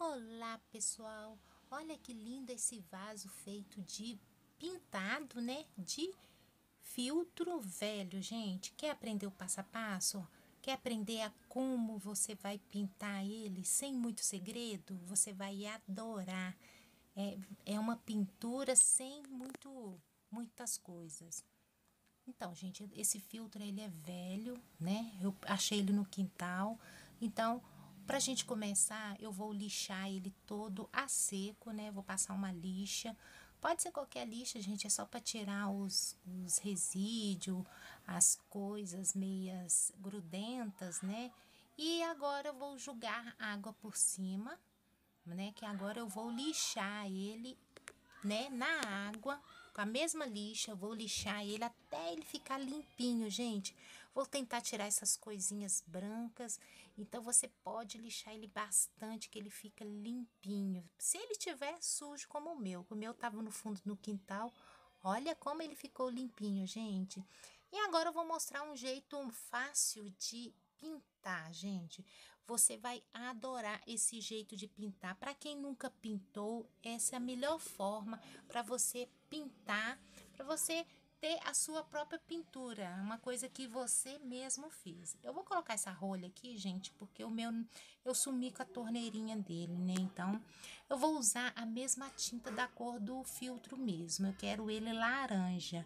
Olá, pessoal! Olha que lindo esse vaso feito de pintado, né? De filtro velho, gente. Quer aprender o passo a passo? Quer aprender a como você vai pintar ele sem muito segredo? Você vai adorar. É uma pintura sem muitas coisas. Então, gente, esse filtro ele é velho, né? Eu achei ele no quintal. Então, pra gente começar, eu vou lixar ele todo a seco, né? Vou passar uma lixa. Pode ser qualquer lixa, gente, é só para tirar os resíduos, as coisas meias grudentas, né? E agora eu vou jogar água por cima, né? Que agora eu vou lixar ele, né, na água, com a mesma lixa. Eu vou lixar ele até ele ficar limpinho, gente. Vou tentar tirar essas coisinhas brancas. Então, você pode lixar ele bastante, que ele fica limpinho. Se ele tiver sujo como o meu tava no fundo no quintal. Olha como ele ficou limpinho, gente. E agora eu vou mostrar um jeito fácil de pintar, gente. Você vai adorar esse jeito de pintar. Para quem nunca pintou, essa é a melhor forma para você pintar, para você ter a sua própria pintura, uma coisa que você mesmo fez. Eu vou colocar essa rolha aqui, gente, porque o meu eu sumi com a torneirinha dele, né? Então, eu vou usar a mesma tinta da cor do filtro mesmo. Eu quero ele laranja,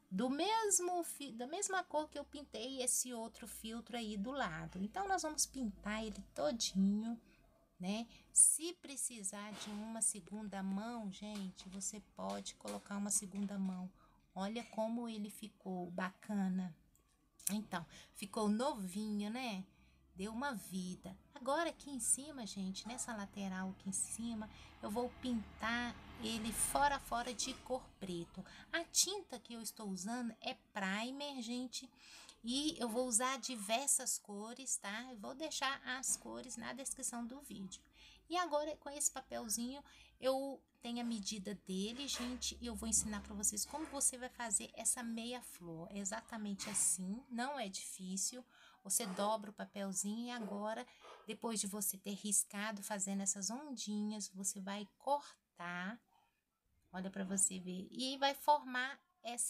da mesma cor que eu pintei esse outro filtro aí do lado. Então, nós vamos pintar ele todinho, né? Se precisar de uma segunda mão, gente, você pode colocar uma segunda mão. Olha como ele ficou bacana. Então, ficou novinho, né? Deu uma vida. Agora aqui em cima, gente, nessa lateral aqui em cima, eu vou pintar ele fora a fora de cor preto. A tinta que eu estou usando é primer, gente, e eu vou usar diversas cores, tá? Eu vou deixar as cores na descrição do vídeo. E agora, com esse papelzinho, eu tenho a medida dele, gente, e eu vou ensinar para vocês como você vai fazer essa meia flor. É exatamente assim, não é difícil. Você dobra o papelzinho e agora, depois de você ter riscado, fazendo essas ondinhas, você vai cortar, olha para você ver, e vai formar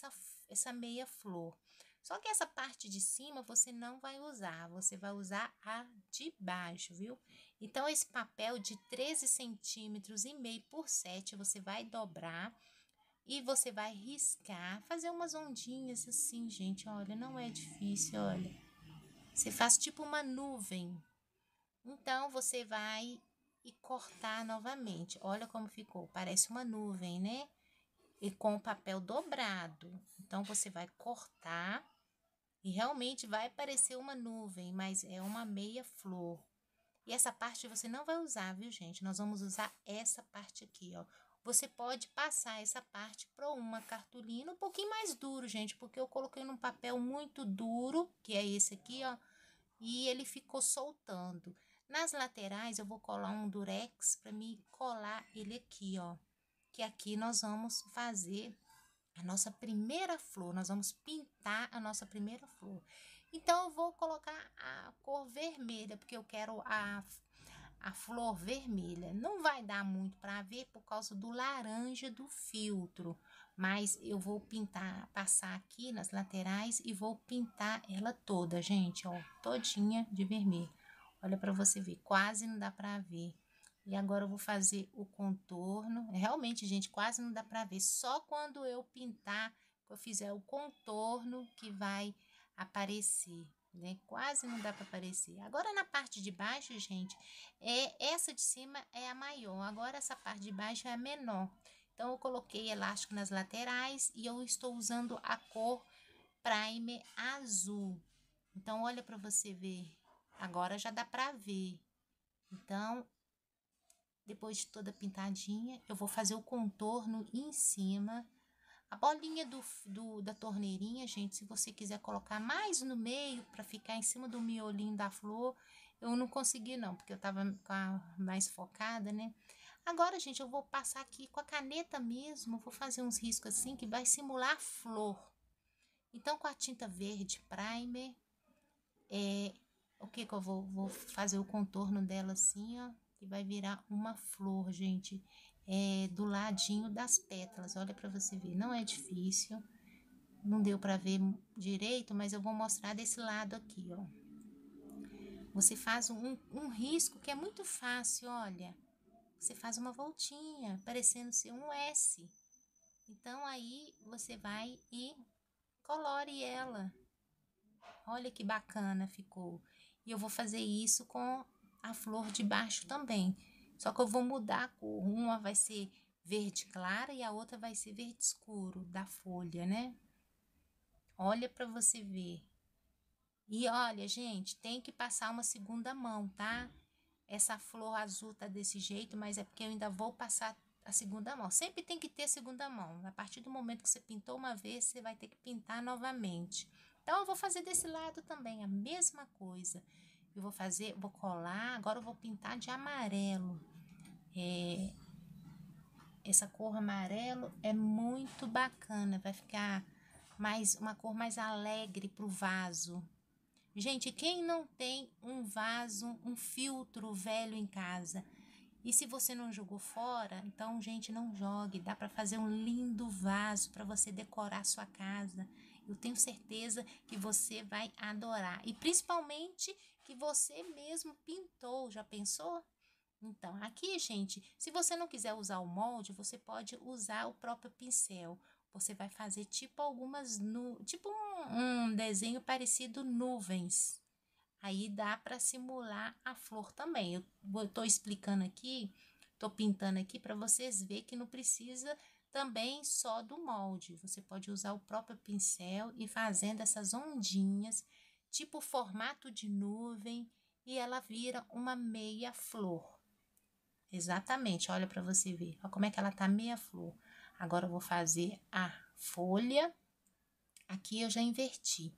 essa meia flor. Só que essa parte de cima você não vai usar, você vai usar a de baixo, viu? Então, esse papel de 13 centímetros e meio por 7, você vai dobrar e você vai riscar, fazer umas ondinhas assim, gente, olha, não é difícil, olha. Você faz tipo uma nuvem. Então, você vai e cortar novamente. Olha como ficou, parece uma nuvem, né? E com o papel dobrado. Então, você vai cortar e realmente vai parecer uma nuvem, mas é uma meia flor. E essa parte você não vai usar, viu, gente? Nós vamos usar essa parte aqui, ó. Você pode passar essa parte para uma cartolina um pouquinho mais duro, gente, porque eu coloquei num papel muito duro, que é esse aqui, ó, e ele ficou soltando. Nas laterais eu vou colar um durex para me colar ele aqui, ó. Que aqui nós vamos fazer a nossa primeira flor, nós vamos pintar a nossa primeira flor. Então, eu vou colocar a cor vermelha, porque eu quero a flor vermelha. Não vai dar muito para ver por causa do laranja do filtro, mas eu vou pintar, passar aqui nas laterais e vou pintar ela toda, gente, ó, todinha de vermelho. Olha para você ver, quase não dá para ver. E agora eu vou fazer o contorno. Realmente, gente, quase não dá para ver. Só quando eu pintar, que eu fizer o contorno, que vai aparecer, né? Quase não dá para aparecer. Agora, na parte de baixo, gente, essa de cima é a maior. Agora, essa parte de baixo é a menor. Então, eu coloquei elástico nas laterais e eu estou usando a cor primer azul. Então, olha para você ver. Agora já dá para ver. Então, depois de toda pintadinha, eu vou fazer o contorno em cima. A bolinha da torneirinha, gente, se você quiser colocar mais no meio para ficar em cima do miolinho da flor, eu não consegui não, porque eu tava mais focada, né? Agora, gente, eu vou passar aqui com a caneta mesmo, vou fazer uns riscos assim que vai simular flor. Então, com a tinta verde primer, o que que eu vou fazer o contorno dela assim, ó. e vai virar uma flor, gente, do ladinho das pétalas. Olha para você ver, não é difícil. Não deu para ver direito, mas eu vou mostrar desse lado aqui, ó. Você faz um risco que é muito fácil, olha. Você faz uma voltinha, parecendo ser um S. Então, aí você vai e colore ela. Olha que bacana ficou. E eu vou fazer isso com a flor de baixo também. Só que eu vou mudar a cor. Uma vai ser verde clara e a outra vai ser verde escuro da folha, né? Olha para você ver. E olha, gente, tem que passar uma segunda mão, tá? Essa flor azul tá desse jeito, mas é porque eu ainda vou passar a segunda mão. Sempre tem que ter segunda mão. A partir do momento que você pintou uma vez, você vai ter que pintar novamente. Então, eu vou fazer desse lado também a mesma coisa. Eu vou fazer, vou colar, agora eu vou pintar de amarelo. Essa cor amarelo é muito bacana, vai ficar mais uma cor mais alegre pro vaso. Gente, quem não tem um vaso, um filtro velho em casa? E se você não jogou fora, então, gente, não jogue. Dá para fazer um lindo vaso para você decorar sua casa. Eu tenho certeza que você vai adorar. E principalmente que você mesmo pintou. Já pensou? Então, aqui, gente, se você não quiser usar o molde, você pode usar o próprio pincel. Você vai fazer tipo tipo um desenho parecido nuvens. Aí dá para simular a flor também. Eu tô explicando aqui, tô pintando aqui para vocês verem que não precisa também só do molde. Você pode usar o próprio pincel e fazendo essas ondinhas, tipo formato de nuvem, e ela vira uma meia flor. Exatamente, olha para você ver. Olha como é que ela tá meia flor. Agora eu vou fazer a folha. Aqui eu já inverti.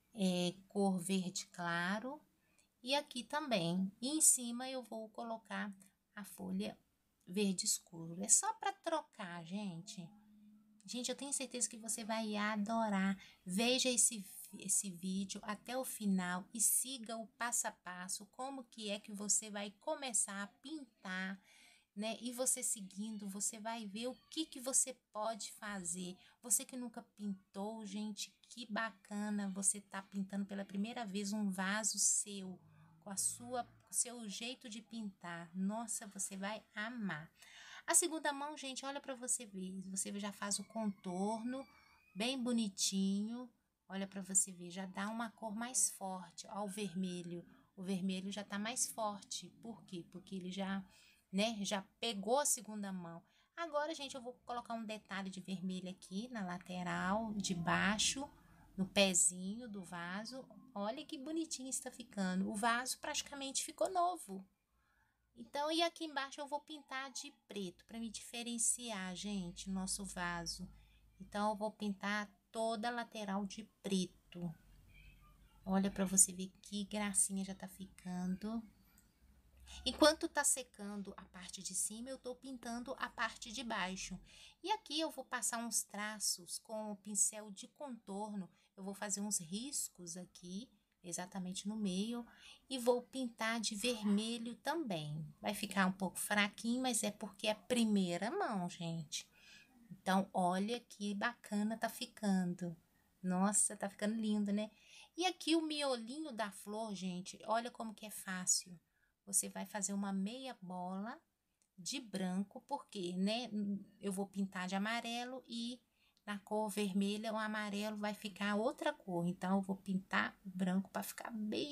Cor verde claro. E aqui também. E em cima eu vou colocar a folha verde escuro. É só para trocar, gente. Gente, eu tenho certeza que você vai adorar. Veja esse vídeo até o final e siga o passo a passo, como que é que você vai começar a pintar, né? E você seguindo, você vai ver o que você pode fazer. Você que nunca pintou, gente, que bacana você tá pintando pela primeira vez um vaso seu, com com o seu jeito de pintar. Nossa, você vai amar. A segunda mão, gente, olha para você ver. Você já faz o contorno bem bonitinho. Olha para você ver, já dá uma cor mais forte. Ó, o vermelho. O vermelho já tá mais forte. Por quê? Porque ele já, né, já pegou a segunda mão. Agora, gente, eu vou colocar um detalhe de vermelho aqui na lateral de baixo, no pezinho do vaso. Olha que bonitinho está ficando. O vaso praticamente ficou novo. Então, e aqui embaixo eu vou pintar de preto para me diferenciar, gente, nosso vaso. Então, eu vou pintar toda a lateral de preto. Olha para você ver que gracinha já tá ficando. Enquanto tá secando a parte de cima, eu tô pintando a parte de baixo. E aqui eu vou passar uns traços com o pincel de contorno. Eu vou fazer uns riscos aqui, exatamente no meio, e vou pintar de vermelho também. Vai ficar um pouco fraquinho, mas é porque é a primeira mão, gente. Então, olha que bacana tá ficando. Nossa, tá ficando lindo, né? E aqui o miolinho da flor, gente, olha como que é fácil. Você vai fazer uma meia bola de branco, porque, né, eu vou pintar de amarelo e na cor vermelha o amarelo vai ficar outra cor. Então, eu vou pintar o branco para ficar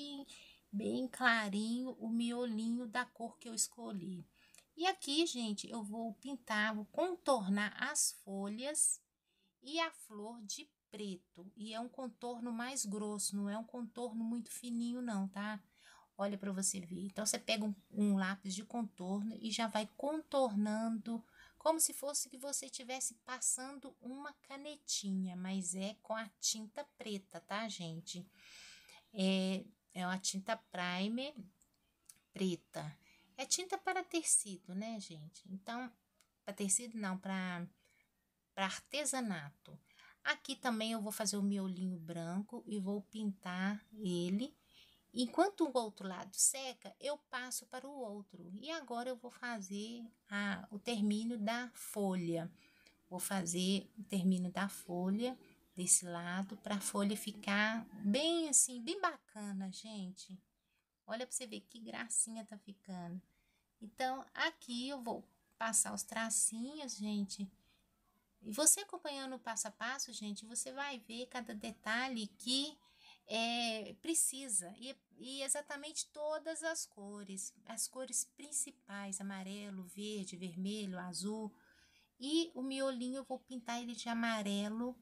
bem clarinho o miolinho da cor que eu escolhi. E aqui, gente, eu vou pintar, vou contornar as folhas e a flor de preto. E é um contorno mais grosso, não é um contorno muito fininho não, tá? Olha para você ver. Então, você pega um lápis de contorno e já vai contornando, como se fosse que você estivesse passando uma canetinha, mas é com a tinta preta, tá, gente? É uma tinta primer preta. É tinta para tecido, né, gente? Então, para tecido não, para artesanato. Aqui também eu vou fazer o miolinho branco e vou pintar ele. Enquanto o outro lado seca, eu passo para o outro. E agora eu vou fazer o término da folha. Vou fazer o término da folha desse lado para a folha ficar bem assim, bem bacana, gente. Olha para você ver que gracinha tá ficando. Então, aqui eu vou passar os tracinhos, gente. E você acompanhando o passo a passo, gente, você vai ver cada detalhe que precisa. E exatamente todas as cores principais, amarelo, verde, vermelho, azul. E o miolinho eu vou pintar ele de amarelo,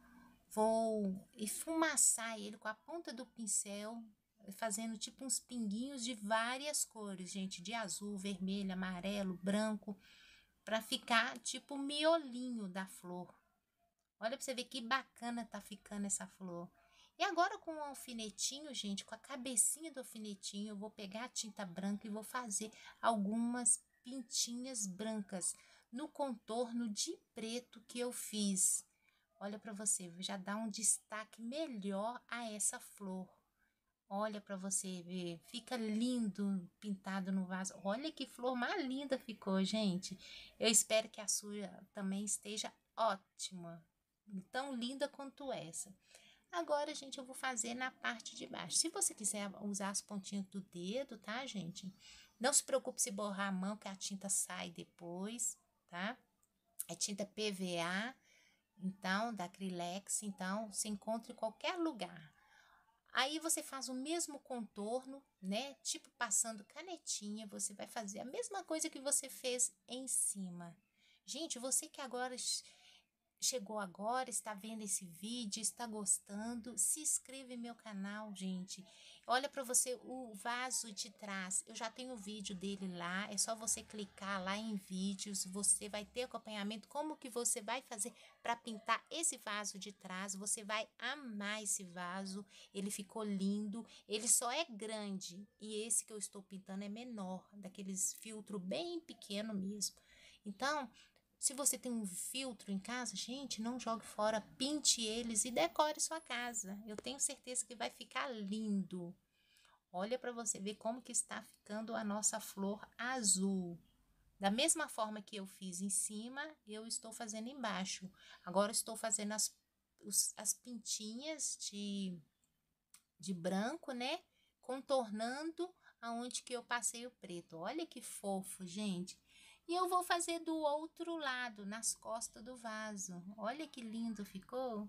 vou esfumaçar ele com a ponta do pincel, fazendo tipo uns pinguinhos de várias cores, gente, de azul, vermelho, amarelo, branco, para ficar tipo o miolinho da flor. Olha para você ver que bacana tá ficando essa flor. E agora com o alfinetinho, gente, com a cabecinha do alfinetinho, eu vou pegar a tinta branca e vou fazer algumas pintinhas brancas no contorno de preto que eu fiz. Olha para você, já dá um destaque melhor a essa flor. Olha para você ver, fica lindo pintado no vaso. Olha que flor mais linda ficou, gente. Eu espero que a sua também esteja ótima, tão linda quanto essa. Agora, gente, eu vou fazer na parte de baixo. Se você quiser usar as pontinhas do dedo, tá, gente? Não se preocupe se borrar a mão, que a tinta sai depois, tá? É tinta PVA, então, da Acrylex, então, se encontra em qualquer lugar. Aí você faz o mesmo contorno, né? Tipo passando canetinha, você vai fazer a mesma coisa que você fez em cima. Gente, você que agora chegou agora, está vendo esse vídeo, está gostando, se inscreva em meu canal, gente. Olha para você o vaso de trás, eu já tenho o vídeo dele lá, é só você clicar lá em vídeos, você vai ter acompanhamento como que você vai fazer para pintar esse vaso de trás. Você vai amar esse vaso, ele ficou lindo, ele só é grande e esse que eu estou pintando é menor, daqueles filtro bem pequeno mesmo. Então, se você tem um filtro em casa, gente, não jogue fora, pinte eles e decore sua casa. Eu tenho certeza que vai ficar lindo. Olha para você ver como que está ficando a nossa flor azul. Da mesma forma que eu fiz em cima, eu estou fazendo embaixo. Agora estou fazendo as pintinhas de branco, né? Contornando aonde que eu passei o preto. Olha que fofo, gente. E eu vou fazer do outro lado, nas costas do vaso. Olha que lindo ficou.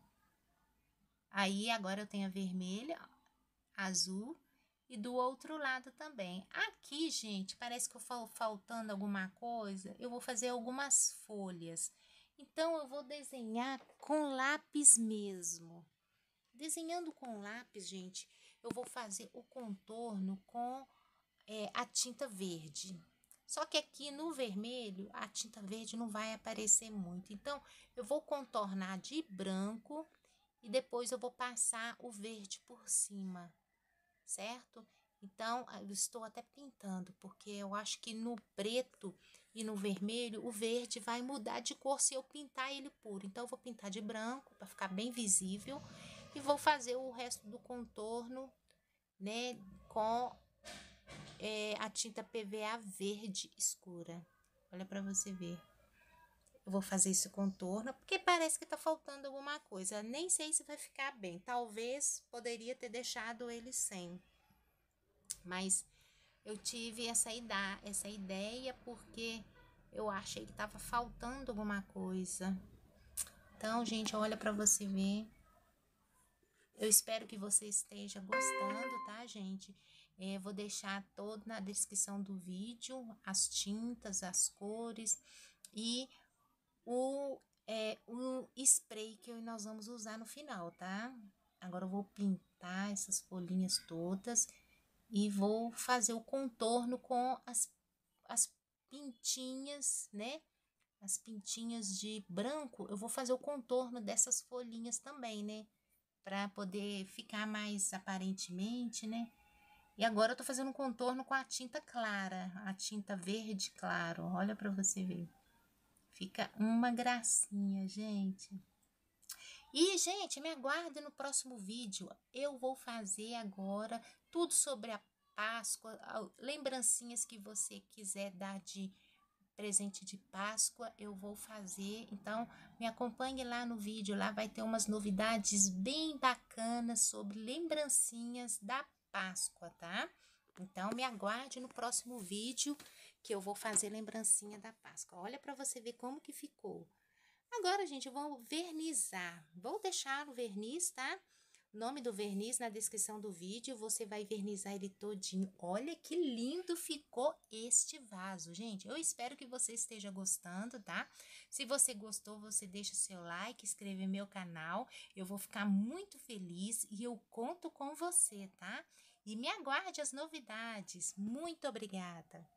Aí agora eu tenho a vermelha, azul e do outro lado também. Aqui, gente, parece que eu faltando alguma coisa. Eu vou fazer algumas folhas. Então eu vou desenhar com lápis mesmo. Desenhando com lápis, gente, eu vou fazer o contorno com a tinta verde. Só que aqui no vermelho, a tinta verde não vai aparecer muito. Então, eu vou contornar de branco e depois eu vou passar o verde por cima, certo? Então, eu estou até pintando, porque eu acho que no preto e no vermelho, o verde vai mudar de cor se eu pintar ele puro. Então, eu vou pintar de branco para ficar bem visível e vou fazer o resto do contorno, né, com a tinta PVA verde escura. Olha para você ver. Eu vou fazer esse contorno, porque parece que tá faltando alguma coisa. Nem sei se vai ficar bem. Talvez poderia ter deixado ele sem. Mas eu tive essa ideia porque eu achei que tava faltando alguma coisa. Então, gente, olha para você ver. Eu espero que você esteja gostando, tá, gente? Vou deixar todo na descrição do vídeo, as tintas, as cores e o spray que nós vamos usar no final, tá? Agora eu vou pintar essas folhinhas todas e vou fazer o contorno com as pintinhas, né? As pintinhas de branco, eu vou fazer o contorno dessas folhinhas também, né? Para poder ficar mais aparentemente, né? E agora eu tô fazendo um contorno com a tinta clara, a tinta verde claro. Olha para você ver. Fica uma gracinha, gente. E, gente, me aguarde no próximo vídeo. Eu vou fazer agora tudo sobre a Páscoa, lembrancinhas que você quiser dar de presente de Páscoa, eu vou fazer. Então, me acompanhe lá no vídeo, lá vai ter umas novidades bem bacanas sobre lembrancinhas da Páscoa, tá? Então, me aguarde no próximo vídeo que eu vou fazer lembrancinha da Páscoa. Olha para você ver como que ficou. Agora, gente, eu vou vernizar. Vou deixar o verniz, tá? O nome do verniz na descrição do vídeo. Você vai vernizar ele todinho. Olha que lindo ficou este vaso, gente. Eu espero que você esteja gostando, tá? Se você gostou, você deixa seu like, inscreve no meu canal. Eu vou ficar muito feliz e eu conto com você, tá? E me aguarde as novidades. Muito obrigada!